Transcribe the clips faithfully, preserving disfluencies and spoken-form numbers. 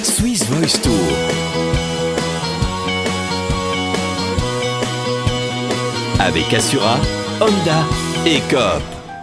Swiss Voice Tour. Avec Assura, Honda et Coop.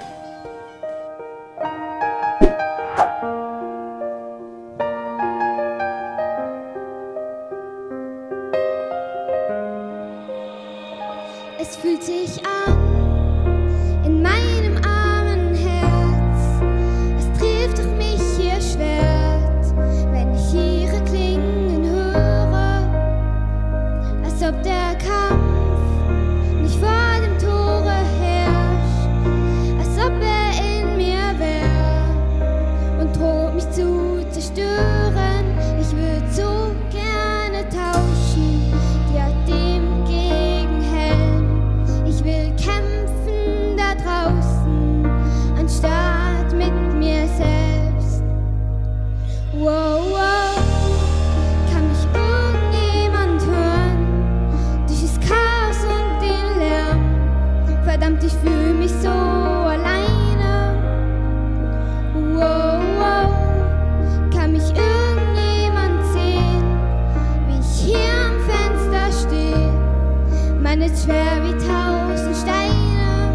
Es fühlt sich an in meinem armen Herz. Es trifft doch mich ihr Schwert, wenn ich ihre Klingen höre. Als ob der Kampf nicht vor dem Tore herrscht, als ob er in mir wär und droht mich zu zerstören. Ich würde so gerne tauschen, Diadem gegen Helm. Ich will kämpfen da draußen, anstatt mit mir selbst. Wow, wow, kann mich irgendjemand hören? Durch das Chaos und den Lärm. Verdammt, ich fühle mich so alleine. Wow, wow, kann mich irgendjemand sehen, wie ich hier am Fenster stehe? Meine schwer wie tausend Steine.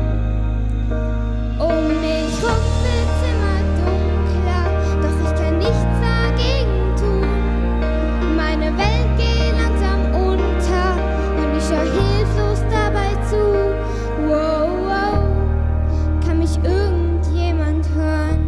Um mich rum wird's immer dunkler, doch ich kann nichts dagegen tun. Meine Welt geht langsam unter und ich schau hilflos dabei zu. Wow, wow, kann mich irgendjemand hören?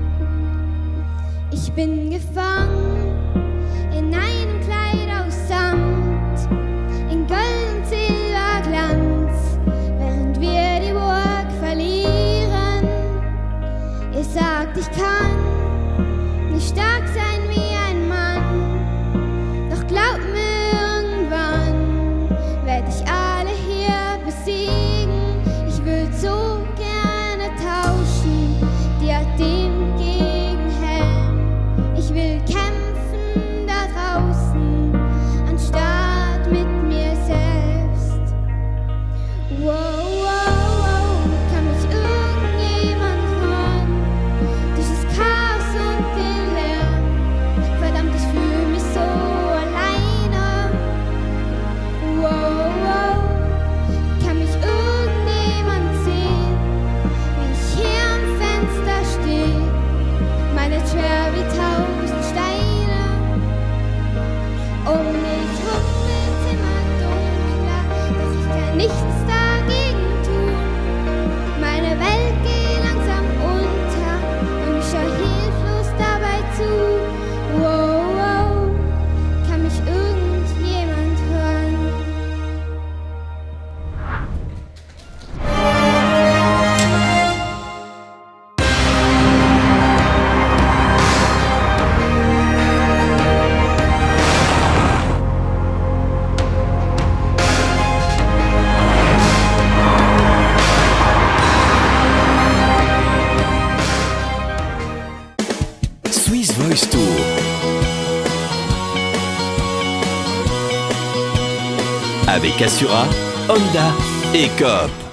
Ich bin gefangen in einem Kleid aus Samt, in Gold und Silberglanz, während wir die Burg verlieren. Ihr sagt, ich kann nicht stark sein wie ein Mann, doch glaubt mir, irgendwann werd ich alle hier besiegen. Ich würd so gerne tauschen, Diadem gegen Helm. Ich will kämpfen da draußen, anstatt mit mir selbst. Wow, wow, wow, kann mich irgendjemand hören? Durch das Chaos und den Lärm. Verdammt, ich fühle mich so alleine. Wow, wow, kann mich irgendjemand sehen, wie ich hier am Fenster stehe? Meine schwer wie tausend Steine. Um mich rum wird's immer dunkler, doch ich kann nichts dagegen tun. Meine Welt geht langsam unter und ich schau hilflos dabei zu. Wow, wow, kann mich irgendjemand hören? Swiss Voice Tour. Avec Assura, Honda et Coop.